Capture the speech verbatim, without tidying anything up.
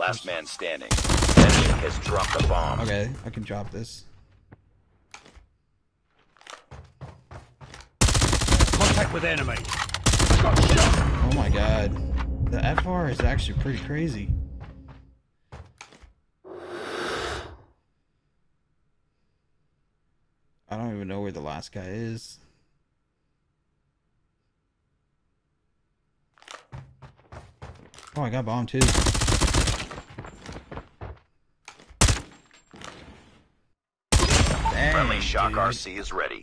Last man standing. Enemy has dropped a bomb. Okay, I can drop this. Contact with enemy. Got shot. Oh my god. The F R is actually pretty crazy. I don't even know where the last guy is. Oh, I got bombed too. Dang, Friendly Shock dude. R C is ready.